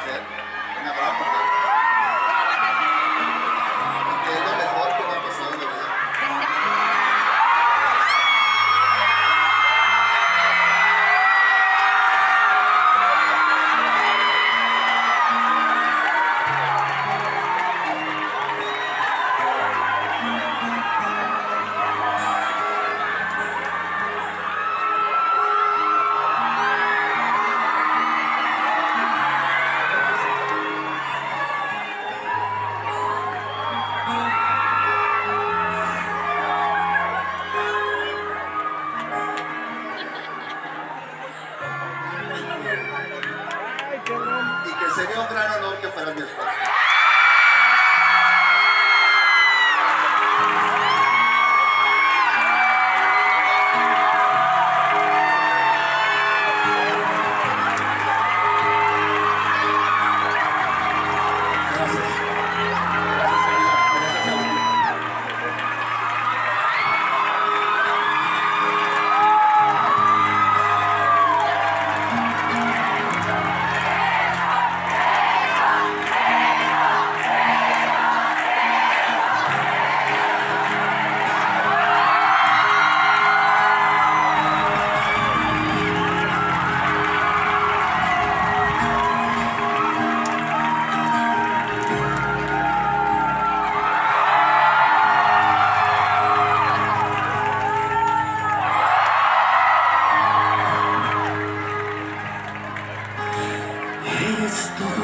mujer, una gran mujer, y que es lo mejor que me ha pasado en la vida. Y que sería un gran honor que fuera mi esposa. Eres todo